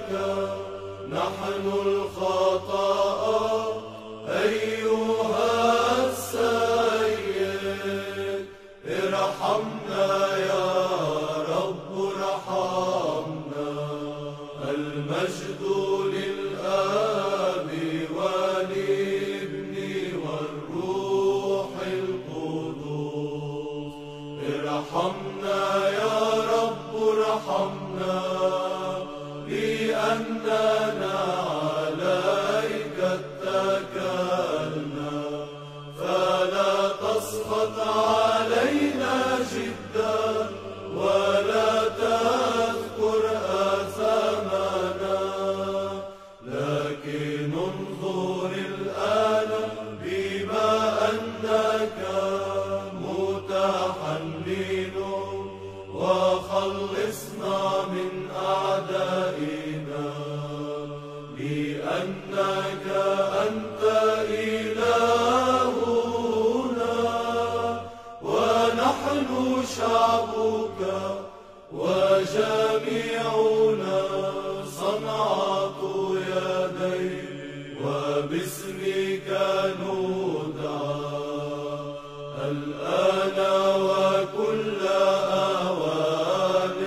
نحن الخطاء أيها السيد، ارحمنا يا رب ارحمنا. المجد للآب والابن والروح القدوس. ارحمنا يا رب ارحمنا، لأننا عليك اتكلنا. فلا تسخط علينا جدا، ولا تذكر آثامنا، لكن انظر الآن بما أنك متحنن، وخلصنا من أعدائنا، لأنك أنت إلهنا، ونحن شعبك وجميعنا صنعة يديك، وباسمك ندعى الآن وكل أوان،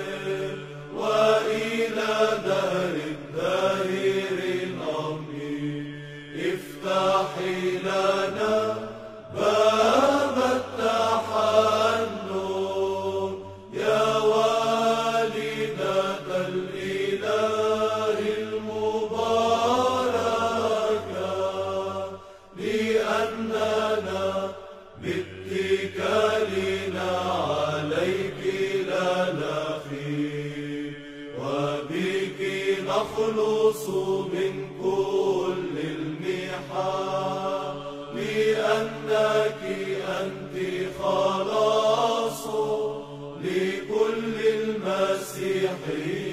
وإلى دهر الداهرين آمين. افتحي لنا باب التحنن يا والدة الإله المباركة، لأننا باتكالنا عليك لا نخيب، وبك نخلص من كل المحن، لأنك أنت خلاص لكل المسيحيين.